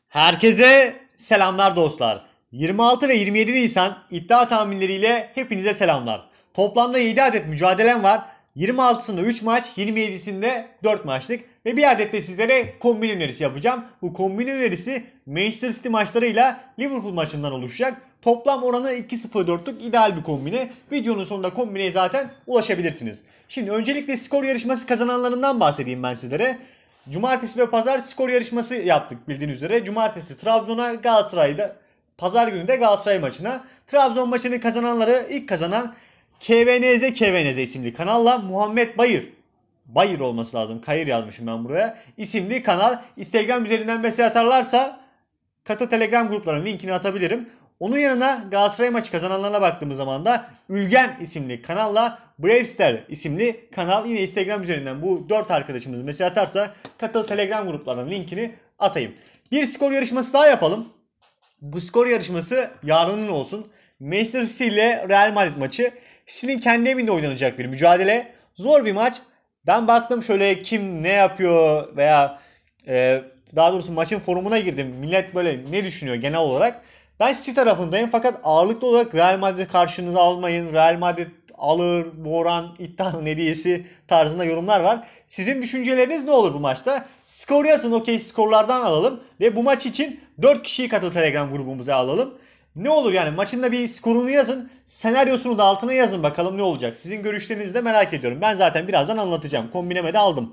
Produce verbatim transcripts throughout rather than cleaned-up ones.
Herkese selamlar dostlar. yirmi altı ve yirmi yedi Nisan iddia tahminleriyle hepinize selamlar. Toplamda yedi adet mücadelem var. yirmi altısında üç maç, yirmi yedisinde dört maçlık ve bir adet de sizlere kombin önerisi yapacağım. Bu kombin önerisi Manchester City maçlarıyla Liverpool maçından oluşacak. Toplam oranı iki nokta sıfır dörtlük ideal bir kombine. Videonun sonunda kombineye zaten ulaşabilirsiniz. Şimdi öncelikle skor yarışması kazananlarından bahsedeyim ben sizlere. Cumartesi ve pazar skor yarışması yaptık bildiğiniz üzere. Cumartesi Trabzon'a, Galatasaray'da, pazar günü de Galatasaray maçına. Trabzon maçını kazananları ilk kazanan K V N Z K V N Z isimli kanalla Muhammed Bayır. Bayır olması lazım. Kayır yazmışım ben buraya. İsimli kanal. Instagram üzerinden mesaj atarlarsa katı Telegram gruplarının linkini atabilirim. Onun yanına Galatasaray maçı kazananlarına baktığımız zaman da Ülgen isimli kanalla Bravestar isimli kanal, yine Instagram üzerinden bu dört arkadaşımız mesaj atarsa katıl Telegram gruplarının linkini atayım. Bir skor yarışması daha yapalım. Bu skor yarışması yarının olsun. Manchester City ile Real Madrid maçı. City'nin kendi evinde oynanacak bir mücadele. Zor bir maç. Ben baktım şöyle kim ne yapıyor veya e, daha doğrusu maçın forumuna girdim. Millet böyle ne düşünüyor genel olarak. Ben City tarafındayım fakat ağırlıklı olarak Real Madrid'i karşınıza almayın. Real Madrid alır, Boran, iddia hediyesi tarzında yorumlar var. Sizin düşünceleriniz ne olur bu maçta? Skor yazın, okey, skorlardan alalım. Ve bu maç için dört kişiyi katıl Telegram grubumuza alalım. Ne olur yani, maçın da bir skorunu yazın. Senaryosunu da altına yazın, bakalım ne olacak. Sizin görüşlerinizi de merak ediyorum. Ben zaten birazdan anlatacağım. Kombineme de aldım.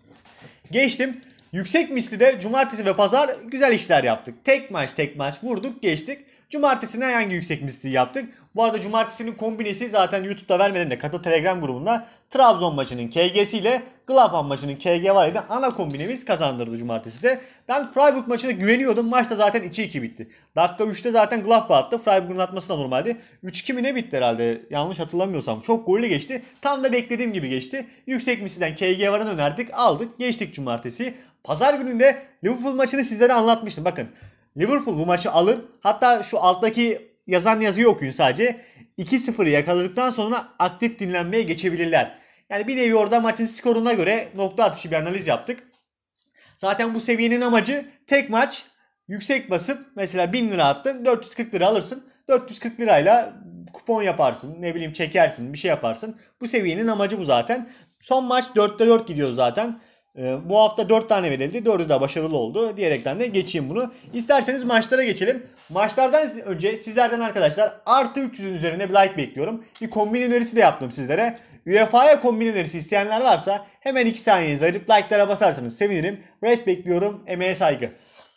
Geçtim. Yüksek misli de cumartesi ve pazar güzel işler yaptık. Tek maç tek maç vurduk geçtik. Cumartesine hangi yüksek misli yaptık? Bu arada cumartesinin kombinesi zaten YouTube'da vermedim de katıl Telegram grubunda Trabzon maçının K G'si ile Gladbach maçının K G var idi. Ana kombinemiz kazandırdı cumartesi de. Ben Freiburg maçına güveniyordum. Maçta zaten iki iki bitti. Dakika üçte zaten Gladbach attı. Freiburg'un atması da normaldi. üç iki mi ne bitti herhalde? Yanlış hatırlamıyorsam. Çok gollü geçti. Tam da beklediğim gibi geçti. Yüksek misliden K G varını önerdik. Aldık. Geçtik cumartesi. Pazar gününde Liverpool maçını sizlere anlatmıştım. Bakın, Liverpool bu maçı alır. Hatta şu alttaki yazan yazıyı okuyun sadece. iki sıfırı yakaladıktan sonra aktif dinlenmeye geçebilirler. Yani bir nevi orada maçın skoruna göre nokta atışı bir analiz yaptık. Zaten bu seviyenin amacı tek maç yüksek basıp mesela bin lira attın, dört yüz kırk lira alırsın. dört yüz kırk lirayla kupon yaparsın, ne bileyim çekersin, bir şey yaparsın. Bu seviyenin amacı bu zaten. Son maç dörtte dört gidiyor zaten. Ee, bu hafta dört tane verildi. dördü de başarılı oldu diyerekten de geçeyim bunu. İsterseniz maçlara geçelim. Maçlardan önce sizlerden arkadaşlar artı üç yüzün üzerine bir like bekliyorum. Bir kombin önerisi de yaptım sizlere. U E F A'ya kombin önerisi isteyenler varsa hemen iki saniyenizi ayırıp like'lara basarsanız sevinirim. Res bekliyorum. Emeğe saygı.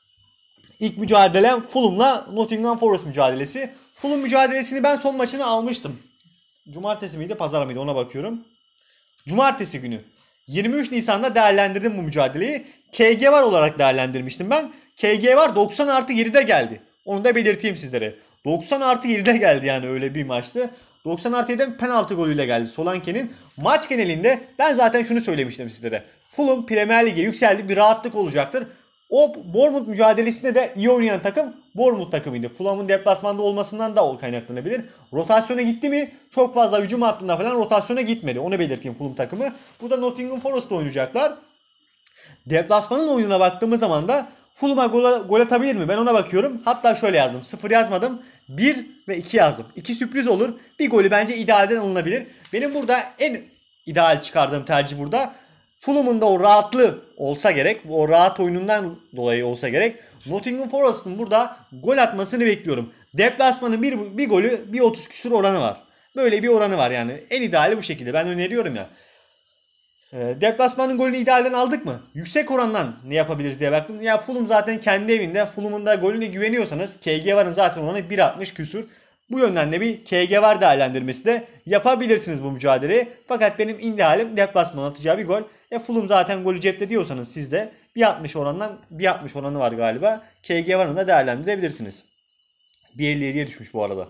İlk mücadelem Fulham'la Nottingham Forest mücadelesi. Fulham mücadelesini ben son maçını almıştım. Cumartesi miydi, pazar mıydı, ona bakıyorum. Cumartesi günü. yirmi üç Nisan'da değerlendirdim bu mücadeleyi. K G var olarak değerlendirmiştim ben. K G var doksan artı yedide geldi. Onu da belirteyim sizlere. doksan artı yedide geldi, yani öyle bir maçtı. doksan artı yediden penaltı golüyle geldi Solanke'nin. Maç genelinde ben zaten şunu söylemiştim sizlere. Fulham Premier Lig'e yükseldi, bir rahatlık olacaktır. O Bournemouth mücadelesinde de iyi oynayan takım Bournemouth takımıydı. Fulham'ın deplasmanda olmasından da o kaynaklanabilir. Rotasyona gitti mi? Çok fazla hücum hattında falan rotasyona gitmedi. Onu belirteyim Fulham takımı. Burada Nottingham Forest'la oynayacaklar. Deplasmanın oyununa baktığımız zaman da Fulham'a gol, gol atabilir mi? Ben ona bakıyorum. Hatta şöyle yazdım. sıfır yazmadım. bir ve iki yazdım. iki sürpriz olur. Bir golü bence idealden alınabilir. Benim burada en ideal çıkardığım tercih burada Fulham'ın da o rahatlığı olsa gerek. O rahat oyunundan dolayı olsa gerek. Nottingham Forest'ın burada gol atmasını bekliyorum. Deplasmanın bir, bir golü bir otuz küsur oranı var. Böyle bir oranı var yani. En ideali bu şekilde. Ben öneriyorum ya. E, deplasmanın golünü idealden aldık mı? Yüksek orandan ne yapabiliriz diye baktım. Ya Fulham zaten kendi evinde. Fulham'ın da golüne güveniyorsanız K G varın zaten oranı bir altmış küsur. Bu yönden de bir K G var değerlendirmesi de yapabilirsiniz bu mücadeleyi. Fakat benim idealim deplasman atacağı bir gol. E Fulham zaten golü cepte diyorsanız siz de bir altmış orandan bir altmış oranı var galiba. K G varını da değerlendirebilirsiniz. bir elli yediye düşmüş bu arada.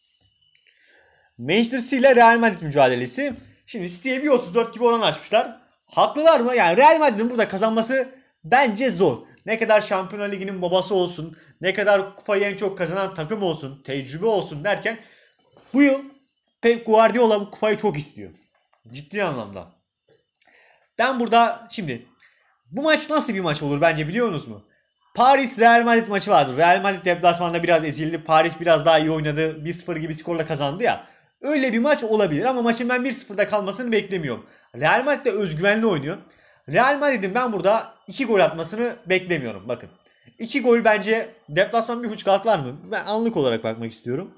Manchester City ile Real Madrid mücadelesi. Şimdi City'ye bir otuz dört gibi oran açmışlar. Haklılar mı? Yani Real Madrid'in burada kazanması bence zor. Ne kadar Şampiyonlar Ligi'nin babası olsun, ne kadar kupayı en çok kazanan takım olsun, tecrübe olsun derken bu yıl Pep Guardiola bu kupayı çok istiyor. Ciddi anlamda. Ben burada şimdi bu maç nasıl bir maç olur bence biliyor musunuz mu? Paris Real Madrid maçı vardı. Real Madrid deplasmanda biraz ezildi. Paris biraz daha iyi oynadı. bir sıfır gibi skorla kazandı ya. Öyle bir maç olabilir ama maçın ben bir sıfırda kalmasını beklemiyorum. Real Madrid de özgüvenli oynuyor. Real Madrid'in ben burada iki gol atmasını beklemiyorum. Bakın. iki gol bence deplasman bir buçuk alt var mı? Ben anlık olarak bakmak istiyorum.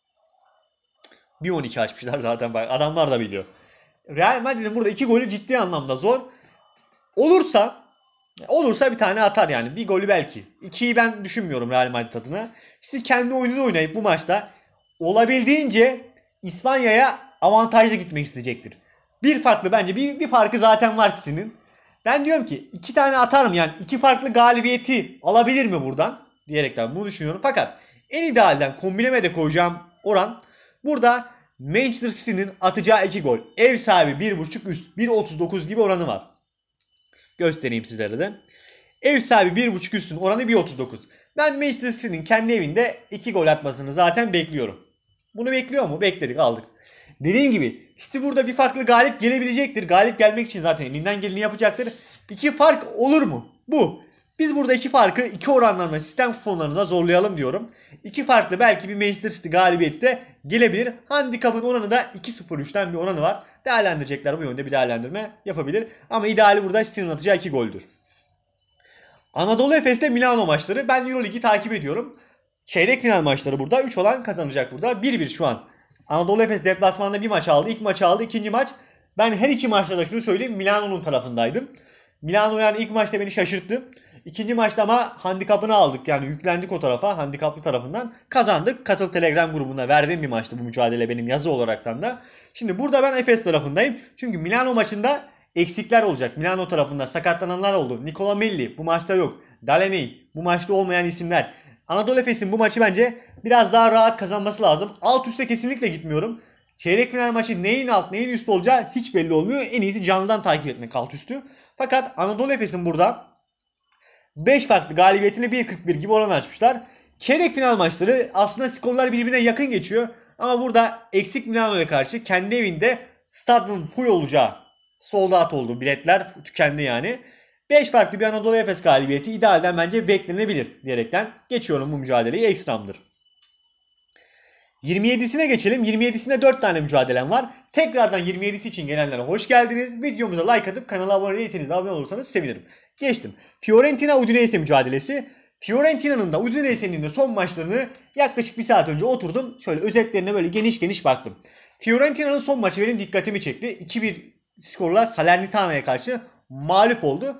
bir on iki açmışlar zaten. Bak, adamlar da biliyor. Real Madrid'in burada iki golü ciddi anlamda zor. Olursa olursa bir tane atar yani. Bir golü belki. ikiyi ben düşünmüyorum Real Madrid adına. İşte kendi oyununu oynayıp bu maçta olabildiğince İspanya'ya avantajlı gitmek isteyecektir. Bir farklı bence bir, bir farkı zaten var sizin. Ben diyorum ki iki tane atarım yani iki farklı galibiyeti alabilir mi buradan diyerekten bunu düşünüyorum. Fakat en idealden kombineme de koyacağım oran burada Manchester City'nin atacağı iki gol. Ev sahibi bir buçuk üst bir otuz dokuz gibi oranı var. Göstereyim sizlere de. Ev sahibi bir buçuk üstün oranı bir otuz dokuz. Ben Manchester City'nin kendi evinde iki gol atmasını zaten bekliyorum. Bunu bekliyor mu? Bekledik, aldık. Dediğim gibi City burada bir farklı galip gelebilecektir. Galip gelmek için zaten elinden geleni yapacaktır. İki fark olur mu? Bu. Biz burada iki farkı iki oranlarla sistem kuponlarına zorlayalım diyorum. İki farklı belki bir Manchester City galibiyeti de gelebilir. Handikapın oranı da iki sıfır üçten bir oranı var. Değerlendirecekler bu yönde bir değerlendirme yapabilir. Ama ideali burada City'nin atacağı iki goldür. Anadolu Efes'te Milano maçları. Ben Euroligi takip ediyorum. Çeyrek final maçları burada. üç olan kazanacak burada. bir bir şu an. Anadolu Efes deplasmanda bir maç aldı. İlk maçı aldı. İkinci maç. Ben her iki maçta da şunu söyleyeyim. Milano'nun tarafındaydım. Milano yani ilk maçta beni şaşırttı. İkinci maçta ama handikapını aldık. Yani yüklendik o tarafa. Handikaplı tarafından kazandık. Katıl Telegram grubuna verdiğim bir maçtı bu mücadele benim yazı olaraktan da. Şimdi burada ben Efes tarafındayım. Çünkü Milano maçında eksikler olacak. Milano tarafında sakatlananlar oldu. Nicola Melli bu maçta yok. Delaney bu maçta olmayan isimler. Anadolu Efes'in bu maçı bence biraz daha rahat kazanması lazım. Alt üste kesinlikle gitmiyorum. Çeyrek final maçı neyin alt neyin üst olacağı hiç belli olmuyor. En iyisi canlıdan takip etmek alt üstü. Fakat Anadolu Efes'in burada beş farklı galibiyetine bir kırk bir gibi oran açmışlar. Çeyrek final maçları aslında skorlar birbirine yakın geçiyor. Ama burada eksik Milano'ya karşı kendi evinde stadın full olacağı sold out oldu. Biletler tükendi yani. beş farklı bir Anadolu Efes galibiyeti idealden bence beklenebilir diyerekten geçiyorum bu mücadeleyi, ekstramdır. yirmi yedisine geçelim. yirmi yedisinde dört tane mücadelem var. Tekrardan yirmi yedisi için gelenlere hoş geldiniz. Videomuza like atıp kanala abone değilseniz abone olursanız sevinirim. Geçtim. Fiorentina Udinese mücadelesi. Fiorentina'nın da Udinese'nin de son maçlarını yaklaşık bir saat önce oturdum. Şöyle özetlerine böyle geniş geniş baktım. Fiorentina'nın son maçı benim dikkatimi çekti. iki bir skorla Salernitana'ya karşı mağlup oldu.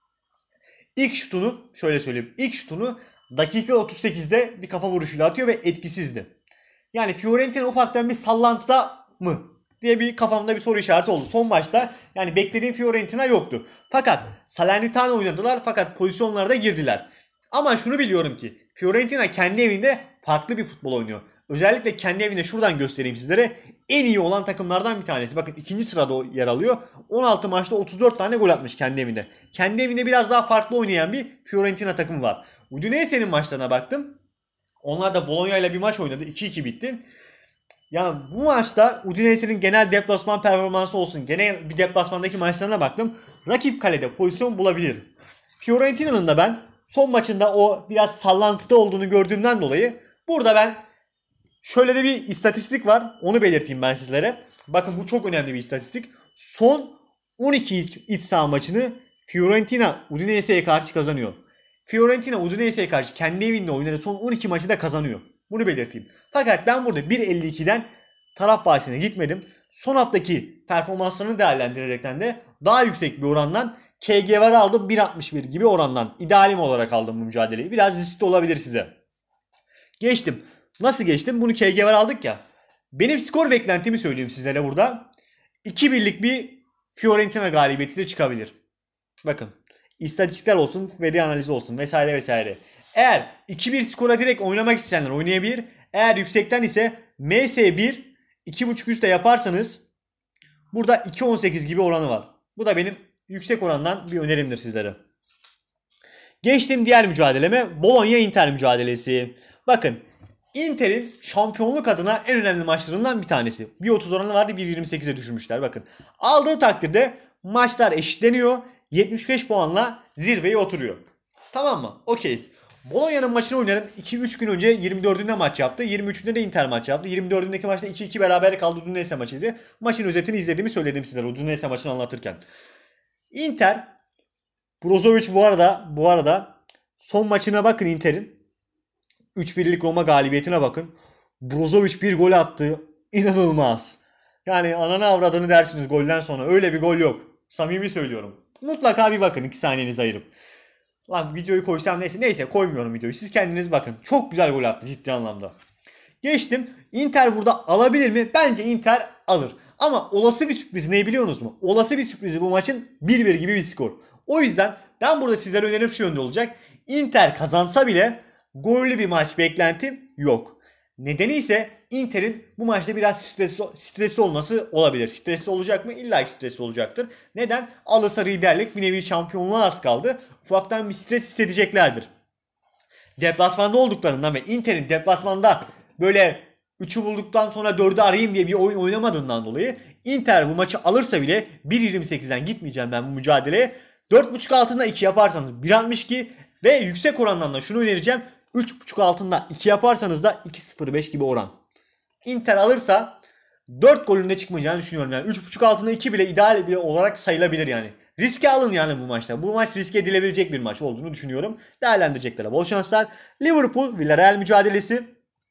İlk şutunu şöyle söyleyeyim. İlk şutunu dakika otuz sekizde bir kafa vuruşuyla atıyor ve etkisizdi. Yani Fiorentina ufaktan bir sallantıda mı diye bir kafamda bir soru işareti oldu. Son maçta yani beklediğim Fiorentina yoktu. Fakat Salernitana oynadılar fakat pozisyonlarda girdiler. Ama şunu biliyorum ki Fiorentina kendi evinde farklı bir futbol oynuyor. Özellikle kendi evinde şuradan göstereyim sizlere. En iyi olan takımlardan bir tanesi. Bakın ikinci sırada yer alıyor. on altı maçta otuz dört tane gol atmış kendi evinde. Kendi evinde biraz daha farklı oynayan bir Fiorentina takımı var. Udinese'nin maçlarına baktım. Onlar da Bologna ile bir maç oynadı. iki iki bitti. Yani bu maçta Udinese'nin genel deplasman performansı olsun. Genel bir deplasmandaki maçlarına baktım. Rakip kalede pozisyon bulabilir. Fiorentina'nın da ben son maçında o biraz sallantıda olduğunu gördüğümden dolayı burada ben şöyle de bir istatistik var. Onu belirteyim ben sizlere. Bakın bu çok önemli bir istatistik. Son on iki iç, iç saha maçını Fiorentina Udinese'ye karşı kazanıyor. Fiorentina Udinese'ye karşı kendi evinde oynadığı son on iki maçı da kazanıyor. Bunu belirteyim. Fakat ben burada bir elli ikiden taraf bahisine gitmedim. Son haftaki performanslarını değerlendirerekten de daha yüksek bir orandan K G var aldım. bir altmış bir gibi orandan. İdealim olarak aldım bu mücadeleyi. Biraz riskli olabilir size. Geçtim. Nasıl geçtim? Bunu K G var aldık ya. Benim skor beklentimi söyleyeyim sizlere burada. iki birlik bir Fiorentina galibiyeti de çıkabilir. Bakın. İstatistikler olsun, veri analizi olsun vesaire vesaire. Eğer iki bir skora direkt oynamak isteyenler oynayabilir. Eğer yüksekten ise M S bir iki buçuk üstte yaparsanız burada iki on sekiz gibi oranı var. Bu da benim yüksek orandan bir önerimdir sizlere. Geçtim diğer mücadeleme. Bologna Inter mücadelesi. Bakın Inter'in şampiyonluk adına en önemli maçlarından bir tanesi. bir otuz oranı vardı, bir yirmi sekize düşürmüşler. Bakın aldığı takdirde maçlar eşitleniyor. yetmiş beş puanla zirveye oturuyor. Tamam mı? Okeyiz. Bolonya'nın maçını oynadım. iki üç gün önce yirmi dördünde maç yaptı. yirmi üçünde de Inter maç yaptı. yirmi dördündeki maçta iki iki beraber kaldı. Udinese maçıydı. Maçın özetini izlediğimi söyledim sizlere Udinese maçını anlatırken. Inter Brozovic bu arada bu arada son maçına bakın Inter'in. üç birlik Roma galibiyetine bakın. Brozovic bir gol attı. İnanılmaz. Yani ananı avradını dersiniz golden sonra. Öyle bir gol yok. Samimi söylüyorum. Mutlaka bir bakın iki saniyenizi ayırıp. Lan videoyu koysam neyse. Neyse koymuyorum videoyu. Siz kendiniz bakın. Çok güzel gol attı ciddi anlamda. Geçtim. Inter burada alabilir mi? Bence Inter alır. Ama olası bir sürpriz ne biliyorsunuz mu? Olası bir sürprizi bu maçın bir bir gibi bir skor. O yüzden ben burada sizlere önerim şu yönde olacak. Inter kazansa bile gollü bir maç beklentim yok. Nedeni ise Inter'in bu maçta biraz stresli, stresli olması olabilir. Stresli olacak mı? İlla ki stresli olacaktır. Neden? Alırsa liderlik bir nevi şampiyonluğa az kaldı. Ufaktan bir stres hissedeceklerdir. Deplasmanda olduklarından ve Inter'in deplasmanda böyle üçü bulduktan sonra dördü arayayım diye bir oyun oynamadığından dolayı Inter bu maçı alırsa bile bir yirmi sekizden gitmeyeceğim ben bu mücadeleye. dört buçuk altında iki yaparsanız bir altmış iki ve yüksek orandan da şunu önereceğim. üç buçuk altında iki yaparsanız da iki sıfır beş gibi oran. Inter alırsa dört golünde çıkmayacağını düşünüyorum yani. üç buçuk altında iki bile ideal bile olarak sayılabilir yani. Riske alın yani bu maçta. Bu maç riske edilebilecek bir maç olduğunu düşünüyorum. Değerlendireceklere bol şanslar. Liverpool Villarreal mücadelesi.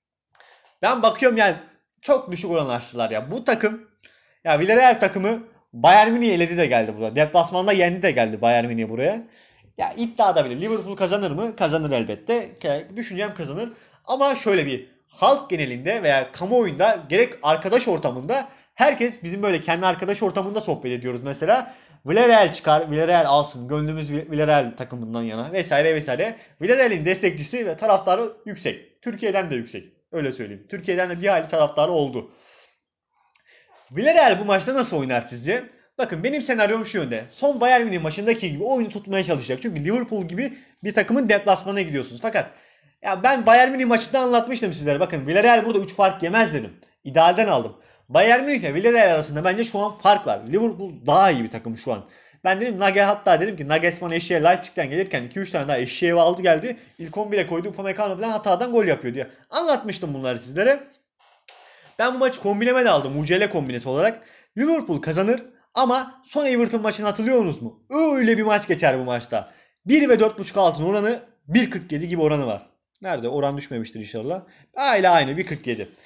Ben bakıyorum yani çok düşük oran açtılar ya. Bu takım ya Villarreal takımı Bayern Münih'i eledi de geldi burada. Deplasmanda yendi de geldi Bayern Münih buraya. Ya iddia da bile Liverpool kazanır mı? Kazanır elbette. Düşüncem kazanır. Ama şöyle bir halk genelinde veya kamuoyunda gerek arkadaş ortamında herkes bizim böyle kendi arkadaş ortamında sohbet ediyoruz mesela. Villarreal çıkar, Villarreal alsın, gönlümüz Villarreal takımından yana vesaire vesaire. Villarreal'in destekçisi ve taraftarı yüksek. Türkiye'den de yüksek. Öyle söyleyeyim. Türkiye'den de bir hali taraftarı oldu. Villarreal bu maçta nasıl oynar sizce? Bakın benim senaryom şu yönde. Son Bayern Münih maçındaki gibi oyunu tutmaya çalışacak. Çünkü Liverpool gibi bir takımın deplasmanına gidiyorsunuz. Fakat ya ben Bayern Münih maçında anlatmıştım sizlere. Bakın Villarreal burada üç fark yemez dedim. İdealden aldım. Bayern Münih ile Villarreal arasında bence şu an fark var. Liverpool daha iyi bir takım şu an. Ben dedim Nage hatta dedim ki Nagelsmann eşeğe Leipzig'ten gelirken iki üç tane daha eşeğe aldı geldi. İlk on bire koydu. Upamecano falan hatadan gol yapıyor diye. Anlatmıştım bunları sizlere. Ben bu maçı kombineme de aldım. U C L kombinesi olarak. Liverpool kazanır ama son Everton maçını hatırlıyorsunuz mu? Öyle bir maç geçer bu maçta. bir ve dört buçuk altın oranı bir kırk yedi gibi oranı var. Nerede? Oran düşmemiştir inşallah. Hala aynı bir kırk yedi.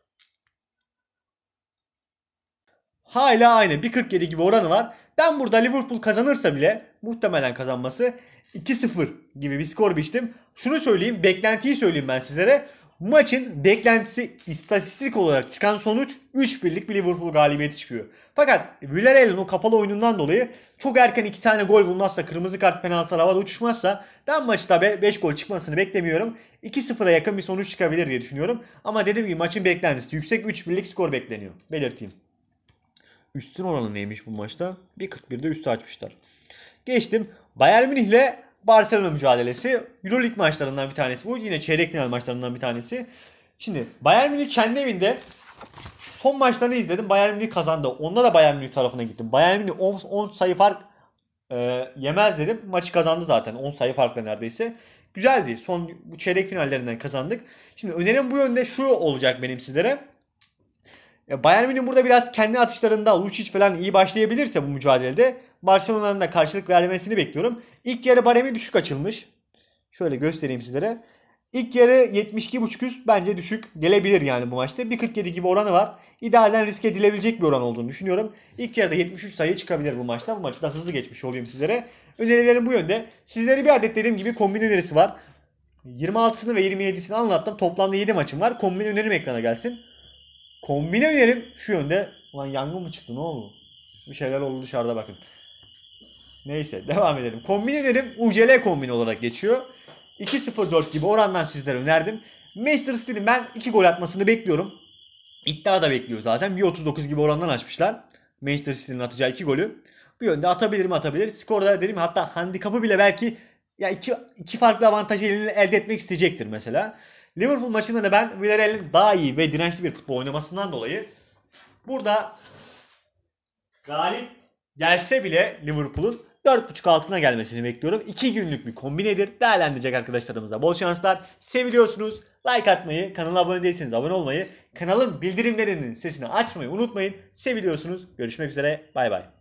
Hala aynı bir kırk yedi gibi oranı var. Ben burada Liverpool kazanırsa bile muhtemelen kazanması iki sıfır gibi bir skor biçtim. Şunu söyleyeyim, beklentiyi söyleyeyim ben sizlere. Maçın beklentisi istatistik olarak çıkan sonuç üç birlik bir Liverpool galibiyeti çıkıyor. Fakat Villarreal'in o kapalı oyunundan dolayı çok erken iki tane gol bulmazsa, kırmızı kart penaltılar havada uçuşmazsa ben maçta beş gol çıkmasını beklemiyorum. iki sıfıra yakın bir sonuç çıkabilir diye düşünüyorum. Ama dediğim gibi maçın beklentisi yüksek üç birlik skor bekleniyor. Belirteyim. Üstün oranı neymiş bu maçta? bir kırk birde üstü açmışlar. Geçtim. Bayern Münih ile Barcelona mücadelesi. Euroleague maçlarından bir tanesi bu. Yine çeyrek final maçlarından bir tanesi. Şimdi Bayern Münih kendi evinde son maçlarını izledim. Bayern Münih kazandı. Onda da Bayern Münih tarafına gittim. Bayern Münih on sayı fark e, yemez dedim. Maçı kazandı zaten. on sayı farkla neredeyse. Güzeldi. Son bu çeyrek finallerinden kazandık. Şimdi önerim bu yönde şu olacak benim sizlere. Bayern Münih burada biraz kendi atışlarında Lucic falan iyi başlayabilirse bu mücadelede Barcelona'nın da karşılık vermesini bekliyorum. İlk yarı baremi düşük açılmış. Şöyle göstereyim sizlere. İlk yarı yetmiş iki buçuk üst bence düşük gelebilir yani bu maçta. bir kırk yedi gibi oranı var. İdealden riske edilebilecek bir oran olduğunu düşünüyorum. İlk yarıda yetmiş üç sayı çıkabilir bu maçta. Bu maçı da hızlı geçmiş olayım sizlere. Önerilerim bu yönde. Sizlere bir adet dediğim gibi kombin önerisi var. yirmi altısını ve yirmi yedisini anlattım. Toplamda yedi maçım var. Kombin önerim ekrana gelsin. Kombine önerim şu yönde. Ulan yangın mı çıktı ne oldu? Bir şeyler oldu dışarıda bakın. Neyse devam edelim. Kombine önerim U C L kombini olarak geçiyor. iki sıfır dört gibi orandan sizlere önerdim. Manchester City'nin ben iki gol atmasını bekliyorum. İddia da bekliyor zaten. bir otuz dokuz gibi orandan açmışlar. Manchester City'nin atacağı iki golü. Bu yönde atabilir mi atabilir. Skorda dedim hatta handikapı bile belki ya iki, iki farklı avantaj elde etmek isteyecektir mesela. Liverpool maçında da ben Villarreal'in daha iyi ve dirençli bir futbol oynamasından dolayı burada galip gelse bile Liverpool'un dört buçuk altına gelmesini bekliyorum. iki günlük bir kombinedir. Değerlendirecek arkadaşlarımıza bol şanslar. Seviliyorsunuz. Like atmayı, kanala abone değilseniz abone olmayı, kanalın bildirimlerinin sesini açmayı unutmayın. Seviliyorsunuz. Görüşmek üzere. Bay bay.